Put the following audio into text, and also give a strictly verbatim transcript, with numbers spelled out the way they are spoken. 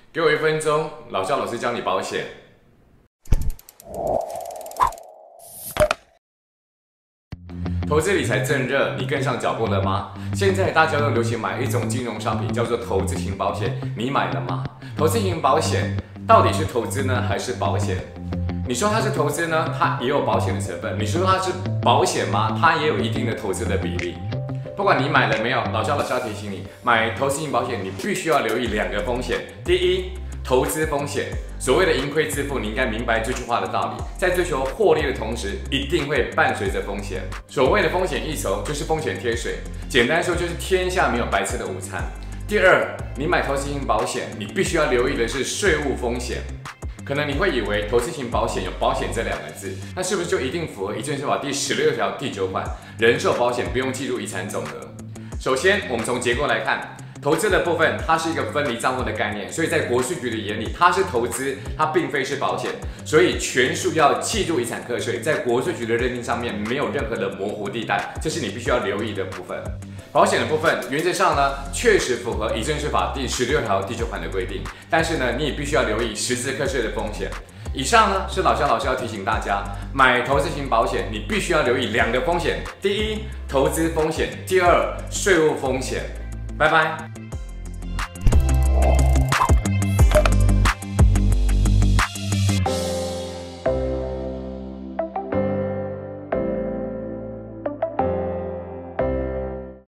给我一分钟，老肖老师教你保险。投资理财正热，你跟上脚步了吗？现在大家都流行买一种金融商品，叫做投资型保险，你买了吗？投资型保险到底是投资呢，还是保险？你说它是投资呢，它也有保险的成分；你说它是保险吗？它也有一定的投资的比例。不管你买了没有，老肖老师要提醒你，买投资型保险，你必须要留意两个风险。第一，投资风险，所谓的盈亏自负，你应该明白这句话的道理。在追求获利的同时，一定会伴随着风险。所谓的风险一筹，就是风险贴水。简单说，就是天下没有白吃的午餐。第二，你买投资型保险，你必须要留意的是税务风险。可能你会以为投资型保险有保险这两个字，那是不是就一定符合遗赠税法第十六条第九款人寿保险不用计入遗产总额？首先，我们从结构来看。投资的部分，它是一个分离账户的概念，所以在国税局的眼里，它是投资，它并非是保险，所以全数要计入遗产课税，在国税局的认定上面没有任何的模糊地带，这是你必须要留意的部分。保险的部分，原则上呢，确实符合遗赠税法第十六条第九款的规定，但是呢，你也必须要留意实质课税的风险。以上呢是老肖老师要提醒大家，买投资型保险，你必须要留意两个风险：第一，投资风险；第二，税务风险。拜拜。